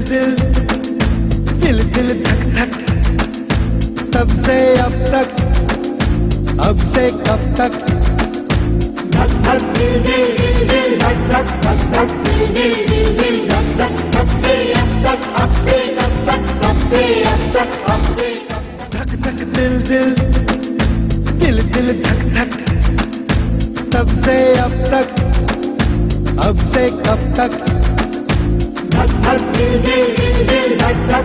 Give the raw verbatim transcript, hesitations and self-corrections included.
दिल दिल दिल धक धक, तब से अब तक, अब से कब तक। धक धक दिल दिल दिल धक धक धक धक दिल दिल दिल धक धक, तब से अब तक, अब से कब तक, तब से अब तक, अब से धक धक दिल दिल दिल दिल धक धक, तब से अब तक, अब से कब तक। धक धक दिल दिल दिल धक धक